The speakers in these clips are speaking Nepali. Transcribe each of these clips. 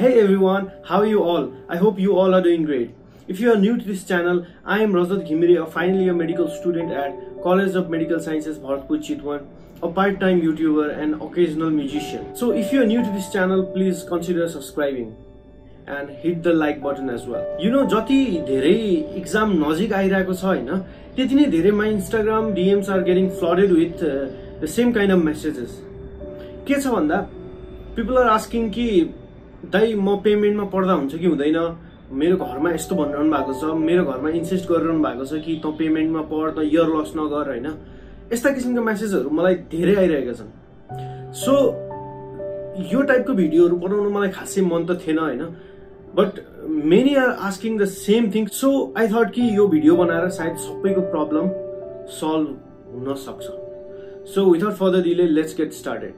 Hey everyone, how are you all? I hope you all are doing great. If you are new to this channel, I am Rajat Ghimire, a final year medical student at College of Medical Sciences, Bharatpur, Chitwan, a part-time YouTuber and occasional musician. So if you are new to this channel, please consider subscribing and hit the like button as well. You know, जति धेरै exam नजिक आइरहेको छ हैन, त्यति नै धेरै my Instagram DMs are getting flooded with the same kind of messages. के छ भन्दा people are asking कि दाइ म पेमेन्ट मा पढ्दा हुन्छ कि हुँदैन, मेरो घरमा यस्तो भनिरहनु भएको छ, मेरो घरमा इन्सिस्ट गरिरहनु भएको छ कि त पेमेन्ट मा पढ, त इयर लस नगर हैन, यस्ता किसिमका मेसेजहरु मलाई धेरै आइरहेका छन्. सो यो टाइपको भिडियोहरु बनाउन मलाई खासै मन त थिएन हैन, but many are asking the same thing. So I thought कि यो भिडियो बनाएर सायद सबैको प्रब्लम सल्भ हुन सक्छ. So without further delay let's get started.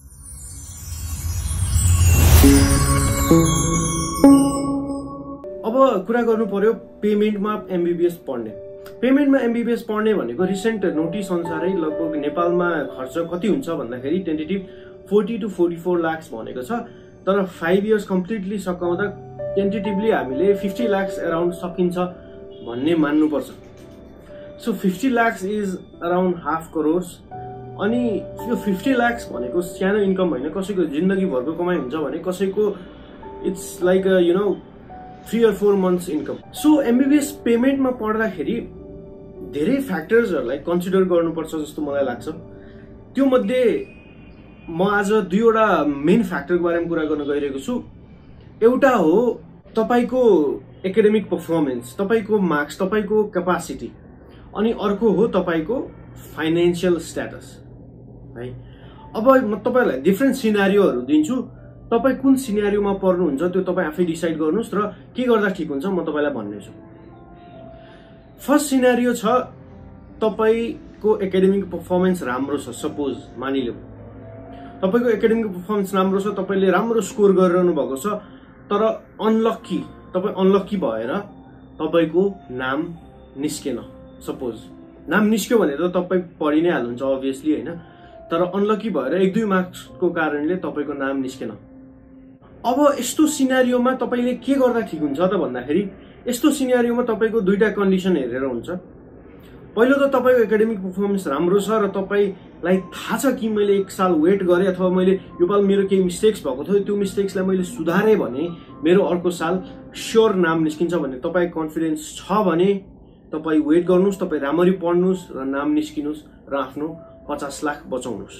अब कुरा गर्नु पर्यो पेमेन्टमा एमबीबीएस पढ्ने. पेमेन्टमा एमबीबीएस पढ्ने भनेको रिसेन्ट नोटिस अनुसारै लगभग नेपालमा खर्च कति हुन्छ भन्दाखेरि टेन्टेटिभ 40 to 44 लाख भनेको छ. तर 5 इयर्स कम्प्लिटली सकाउँदा टेन्टेटिभली हामीले 50 लाख अराउन्ड सकिन्छ भन्ने मान्नुपर्छ. So 50 lakh is around half crore. अनि यो 50 लाख भनेको सानो इन्कम हैन, कसैको जिन्दगी भरको कमाइ हुन्छ भने कसैको it's like you know 3 or 4 months income. So MBBS पेमेन्टमा पढ्दाखेरि धेरै फ्याक्टर्सहरुलाई कन्सिडर गर्नुपर्छ जस्तो मलाई लाग्छ. त्यो मध्ये म आज दुईवटा मेन फ्याक्टरको बारेमा कुरा गर्न गइरहेको छु. एउटा हो तपाईको एकाडेमिक परफर्मेन्स, तपाईको मार्क्स, तपाईको क्यापासिटी, अनि अर्को हो तपाईको फाइनान्शियल स्ट्याटस है. अब म तपाईलाई डिफरेन्ट सिनारियोहरु दिन्छु. तपाई कुन सिनारियोमा पर्नुहुन्छ त्यो तपाई आफै डिसाइड गर्नुस् र के गर्दा ठीक हुन्छ म तपाईलाई भन्नेछु. फर्स्ट सिनारियो छ तपाईको एकाडेमिक परफर्मेन्स राम्रो छ. सपोज मानिलियौ तपाईको एकाडेमिक परफर्मेन्स राम्रो छ, तपाईले राम्रो स्कोर गरिरहनु भएको छ, तर अनलकी तपाई अनलकी भएर तपाईको नाम निस्केन. सपोज नाम निस्क्यो भने त तपाई पढि नै हाल्नुहुन्छ अभियसली हैन, तर अनलकी भएर 1-2 मार्क्सको कारणले तपाईको नाम निस्केन. अब यस्तो सिनारियोमा तपाईले के गर्दा ठीक हुन्छ त भन्दाखेरि यस्तो सिनारियोमा तपाईको दुईटा कन्डिसन हेरेर हुन्छ. पहिलो त तपाईको एकाडेमिक परफर्मेन्स राम्रो छ र तपाईलाई थाहा छ कि मैले 1 साल वेट गरे अथवा मैले यो पाल मेरो केही मिस्टेक्स भएको थियो, त्यो मिस्टेक्सलाई मैले सुधारे भने मेरो अर्को साल स्योर नाम निस्किन्छ भन्ने तपाईको कन्फिडेन्स छ भने तपाई वेट गर्नुस्, तपाई राम्ररी पढ्नुस् र नाम निस्किनुस् र आफ्नो 50 लाख बचाउनुस्.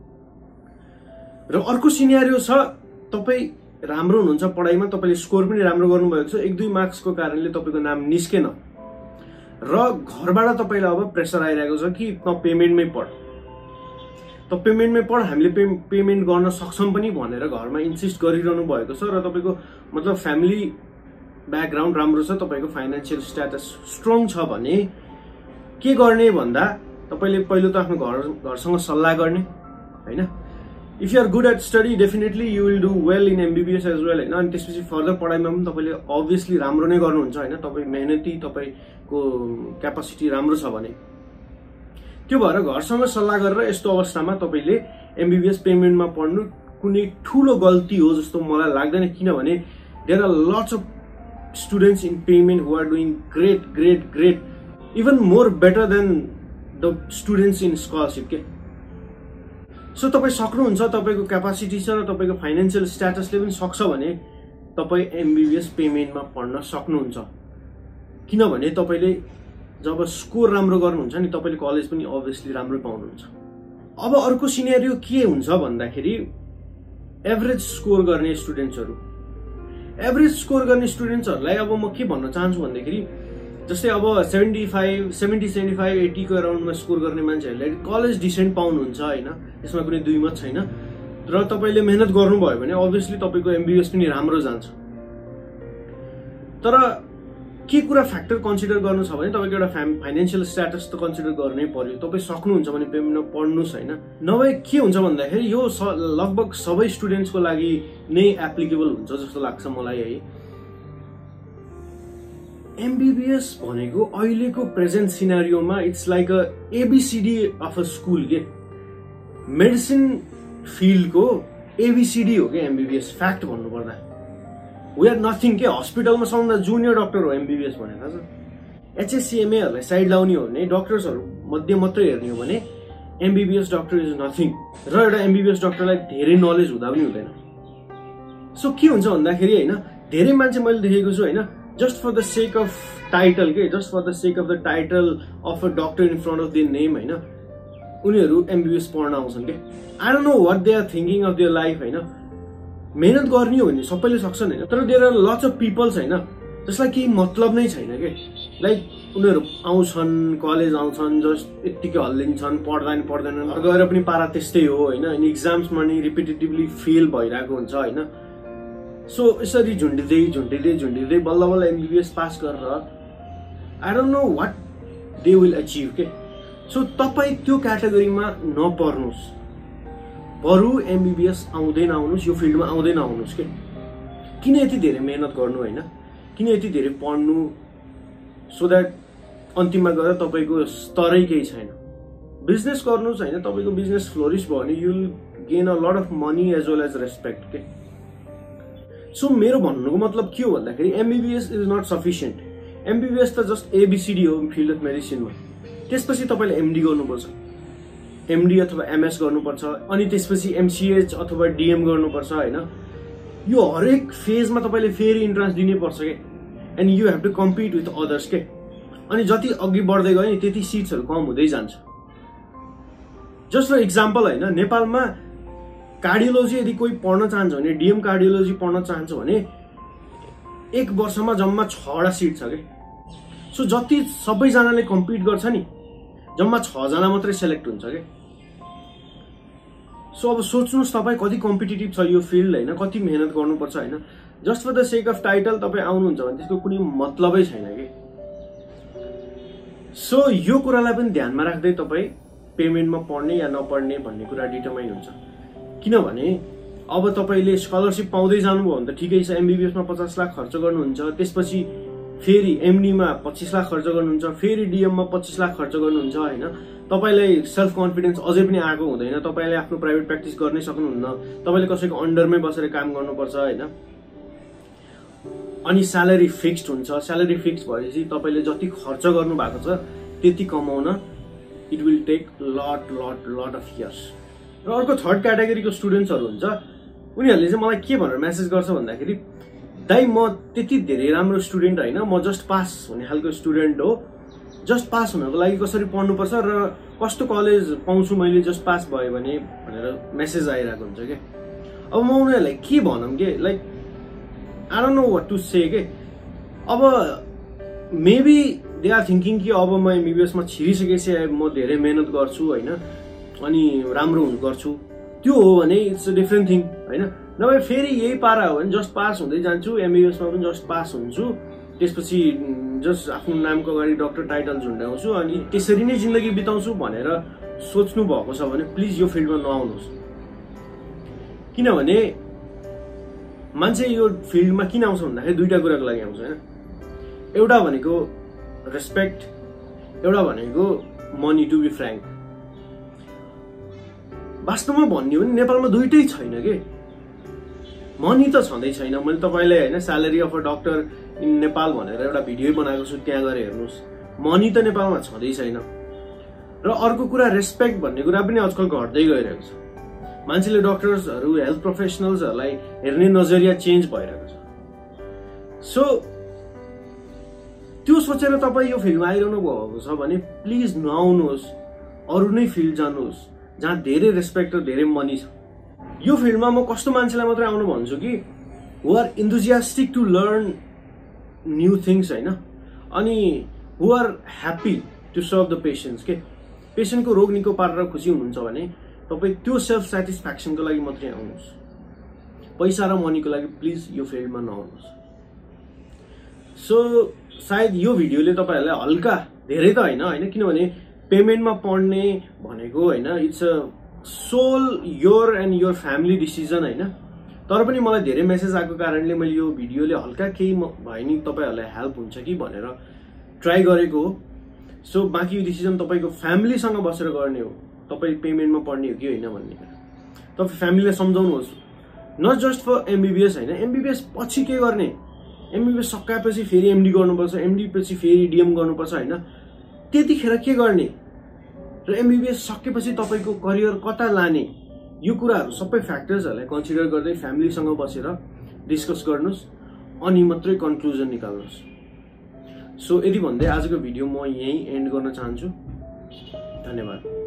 र अर्को सिनारियो छ तपाई राम्रो हुनुहुन्छ पढाइमा, तपाईले स्कोर पनि राम्रो गर्नुभएको छ, 1-2 मार्क्सको कारणले तपाईको नाम निस्केन र घरबाट तपाईलाई अब प्रेसर आइरहेको छ कि त पेमेन्टमै पढ, त पेमेन्टमै पढ, हामीले पेमेन्ट गर्न सक्छौं पनि भनेर घरमा इन्सिस्ट गरिरहनु भएको छ. र तपाईको मतलब फ्यामिली ब्याकग्राउन्ड राम्रो छ, तपाईको फाइनान्शियल स्ट्याटस स्ट्रङ छ भने के गर्ने भन्दा तपाईले पहिलो त आफ्नो घरसँग सल्लाह गर्ने हैन. If you are good at study, definitely you will do well in MBBS as well हैन. अनि त्यसपछि फर्दर पढाइमा पनि तपाईले obviously राम्रो नै गर्नुहुन्छ हैन. तपाई मेहनती, तपाईको क्यापासिटी राम्रो छ भने त्यो भएर घरसँग सल्लाह गरेर यस्तो अवस्थामा तपाईले MBBS पेमेन्टमा पढ्नु कुनै ठूलो गल्ती हो जस्तो मलाई लाग्दैन. किनभने there are lots of students in payment who are doing great even more better than the students in scholarship के. सो तपाई सक्नुहुन्छ, तपाईको क्यापासिटी छ र तपाईको फाइनान्शियल स्ट्याटसले पनि सक्छ भने तपाई एमबीबीएस पेमेन्टमा पढ्न सक्नुहुन्छ. किनभने तपाईले जब स्कोर राम्रो गर्नुहुन्छ नि तपाईले कलेज पनि अभियसली राम्रो पाउनुहुन्छ. अब अर्को सिनेरियो के हुन्छ भन्दाखेरि एभरेज स्कोर गर्ने स्टुडेन्ट्सहरु, एभरेज स्कोर गर्ने स्टुडेन्ट्सहरुलाई अब म के भन्न चाहन्छु भन्दाखेरि जस्तै अब 75, 80 को अराउन्डमा स्कोर गर्ने मान्छेहरुले कलेज डिसेन्ट पाउनुहुन्छ हैन, यसमा कुनै दुई मत छैन. र तपाईले मेहनत गर्नुभयो भने अभियसली तपाईको एमबीबीएस पनि राम्रो जान्छ. तर के कुरा फ्याक्टर कन्सिडर गर्नु छ भने तपाईको एउटा फाइनान्शियल स्ट्याटस त कन्सिडर गर्नै पर्यो. तपाई सक्नुहुन्छ भने पेमेन्टमा पढ्नुस् हैन. नभए के हुन्छ भन्दाखेरि यो लगभग सबै स्टुडेन्ट्सको लागि नै एप्लिकेबल हुन्छ जस्तो लाग्छ मलाई है. एमबीबीएस भनेको अहिलेको प्रेजेन्ट सिनारियोमा it's like a ABCD of a school के. मेडिसिन फिल्डको एबीसीडी हो के एमबीबीएस फ्याक्ट भन्नुपर्दा. वी आर नथिङ के हस्पिटलमा सबभन्दा जुनियर डक्टर हो एमबिबिएस भने थाहा छ। एचएससिएमएहरूलाई साइड लाउने हो भने डक्टर्सहरू मध्ये मात्रै हेर्ने हो भने एमबिबिएस डक्टर इज नथिङ र एउटा एमबिबिएस डक्टरलाई धेरै नलेज हुँदा पनि हुँदैन। सो के हुन्छ भन्दाखेरि होइन धेरै मान्छे मैले देखेको छु होइन just for the sake of title के just for the sake of the title of a doctor in front of their name होइन उनीहरू एमबिबिएस पढ्न आउँछन् के। I don't know what they are thinking of their life होइन। मेहनत गर्ने हो भने सबैले सक्छन् होइन तर there are lots of peoples होइन जसलाई केही मतलब नै छैन के। लाइक उनीहरू आउँछन् कलेज आउँछन् जस्ट यत्तिकै हल्लिन्छन् पढ्दैनन् गएर पनि पारा त्यस्तै हो होइन अनि इक्जाम्समा नि रिपिटेटिभली फेल भइरहेको हुन्छ होइन। सो यसरी झुन्डिँदै बल्ल बल्ल एमबिबिएस पास गरेर I don't know what they will achieve के। सो तपाईँ त्यो क्याटेगोरीमा नपर्नुहोस्, बरु एमबिबिएस आउँदै नआउनुहोस्, यो फिल्डमा आउँदै नआउनुहोस् के। किन यति धेरै मेहनत गर्नु होइन, किन यति धेरै पढ्नु सो द्याट अन्तिममा गएर तपाईँको स्तरै केही छैन। बिजनेस गर्नुहोस् होइन, तपाईँको बिजनेस फ्लोरिस भयो भने you will gain a lot of money as well as respect के। सो मेरो भन्नुको मतलब के हो भन्दाखेरि MBBS is not sufficient. MBBS त जस्ट एबिसिडी हो फिल्ड अफ मेडिसिनमा। त्यसपछि तपाईँले एमडी गर्नुपर्छ, एमडी अथवा एमएस गर्नुपर्छ, अनि त्यसपछि एमसिएच अथवा डिएम गर्नुपर्छ होइन। यो हरेक फेजमा तपाईँले फेरि इन्ट्रान्स दिनैपर्छ के and you have to compete with others के। अनि जति अघि बढ्दै गयो नि त्यति सिट्सहरू कम हुँदै जान्छ। जस्ट फर इक्जाम्पल होइन नेपालमा कार्डियोलोजी यदि कोही पढ्न चाहन्छ भने डिएम कार्डियोलोजी पढ्न चाहन्छ भने 1 वर्षमा जम्मा 6वटा सिट छ कि। सो जति सबैजनाले कम्पिट गर्छ नि जम्मा 6 जना मात्रै सेलेक्ट हुन्छ कि। सो अब सोच्नुहोस् तपाईँ कति कम्पिटिटिभ छ यो फिल्ड होइन, कति मेहनत गर्नुपर्छ होइन। Just for the sake of title तपाईँ आउनुहुन्छ भने त्यसको कुनै मतलबै छैन कि। सो यो कुरालाई पनि ध्यानमा राख्दै तपाईँ पेमेन्टमा पढ्ने या नपढ्ने भन्ने कुरा डिटरमाइन हुन्छ। किनभने अब तपाईँले स्कलरसिप पाउँदै जानुभयो भने त ठिकै छ, एमबिबिएसमा 50 लाख खर्च गर्नुहुन्छ, त्यसपछि फेरि एमडीमा 25 लाख खर्च गर्नुहुन्छ, फेरि डिएममा 25 लाख खर्च गर्नुहुन्छ होइन। तपाईँलाई सेल्फ कन्फिडेन्स अझै पनि आएको हुँदैन, तपाईँले आफ्नो प्राइभेट प्र्याक्टिस गर्नै सक्नुहुन्न, तपाईँले कसैको अन्डरमै बसेर काम गर्नुपर्छ होइन। अनि स्यालेरी फिक्स्ड हुन्छ, स्यालेरी फिक्स भएपछि तपाईँले जति खर्च गर्नु भएको छ त्यति कमाउन it will take lot of years. र अर्को थर्ड क्याटेगोरीको स्टुडेन्ट्सहरू हुन्छ उनीहरूले चाहिँ मलाई के भनेर मेसेज गर्छ भन्दाखेरि दाइ म त्यति धेरै राम्रो स्टुडेन्ट होइन, म जस्ट पास हुने खालको स्टुडेन्ट हो, जस्ट पास हुनको लागि कसरी पढ्नुपर्छ र कस्तो कलेज पाउँछु मैले जस्ट पास भयो भने भनेर मेसेज आइरहेको हुन्छ क्या। अब म उनीहरूलाई के भनौँ के, like I don't know what to say के। अब मेबी दे आर थिङ्किङ कि अब म एमबिबिएसमा छिरिसकेपछि म धेरै मेहनत गर्छु होइन अनि राम्रो गर्छु, त्यो हो भने इट्स अ डिफ्रेन्ट थिङ होइन। नभए फेरि यही पारा हो भने जस्ट पास हुँदै जान्छु, एमबिबिएसमा पनि जस्ट पास हुन्छु, त्यसपछि जस्ट आफ्नो नामको अगाडि डक्टर टाइटल झुन्ड्याउँछु अनि त्यसरी नै जिन्दगी बिताउँछु भनेर सोच्नु भएको छ भने प्लिज यो फिल्डमा नआउनुहोस्। किनभने मान्छे यो फिल्डमा किन आउँछ भन्दाखेरि दुईटा कुराको लागि आउँछ होइन। एउटा भनेको रेस्पेक्ट, एउटा भनेको मनी। टु बी फ्र्याङ्क वास्तवमा भन्ने हो भने नेपालमा दुइटै छैन के। मनी त छँदै छैन। मैले तपाईँलाई होइन salary of a doctor in Nepal भनेर एउटा भिडियो बनाएको छु, त्यहाँ गएर हेर्नुहोस्। मनी त नेपालमा छँदै छैन। र अर्को कुरा रेस्पेक्ट भन्ने कुरा पनि आजकल घट्दै गइरहेको छ। मान्छेले डक्टर्सहरू हेल्थ प्रोफेसनल्सहरूलाई हेर्ने नजरिया चेन्ज भइरहेको छ। सो त्यो सोचेर तपाईँ यो फिल्डमा आइरहनु भएको छ भने प्लिज नआउनुहोस्, अरू नै फिल्ड जानुहोस् जहाँ धेरै रेस्पेक्ट र धेरै मनी छ। यो फिल्डमा म कस्तो मान्छेलाई मात्रै आउनु भन्छु कि who are enthusiastic to learn new things होइन, अनि who are happy to serve the patients के। पेसेन्टको रोग निको पारेर खुसी हुनुहुन्छ भने तपाईँ त्यो सेल्फ सेटिस्फ्याक्सनको लागि मात्रै आउनुहोस्। पैसा र मनीको लागि प्लिज यो फिल्डमा नआउनुहोस्। सो सायद यो भिडियोले तपाईँहरूलाई हल्का, धेरै त होइन किनभने पेमेन्टमा पढ्ने भनेको होइन it's a sole your and your family decision होइन। तर पनि मलाई धेरै मेसेज आएको कारणले मैले यो भिडियोले हल्का केही भए नि तपाईँहरूलाई हेल्प हुन्छ कि भनेर ट्राई गरेको हो। सो बाँकी डिसिजन तपाईँको फ्यामिलीसँग बसेर गर्ने हो, तपाईँ पेमेन्टमा पढ्ने हो कि होइन भन्ने। तपाईँ फ्यामिलीलाई सम्झाउनुहोस् नट जस्ट फर एमबीबीएस होइन, एमबीबीएस पछि के गर्ने, एमबीबीएस सकाएपछि फेरि एमडी गर्नुपर्छ, एमडी पछि फेरि डिएम गर्नुपर्छ होइन, त्यतिखेर के गर्ने र एमबीबीएस सकेपछि तपाईँको करियर कता लाने, यो कुराहरू सबै फ्याक्टर्सहरूलाई कन्सिडर गर्दै फ्यामिलीसँग बसेर डिस्कस गर्नुहोस् अनि मात्रै कन्क्लुजन निकाल्नुहोस्। सो यति भन्दै आजको भिडियो म यहीँ एन्ड गर्न चाहन्छु। धन्यवाद।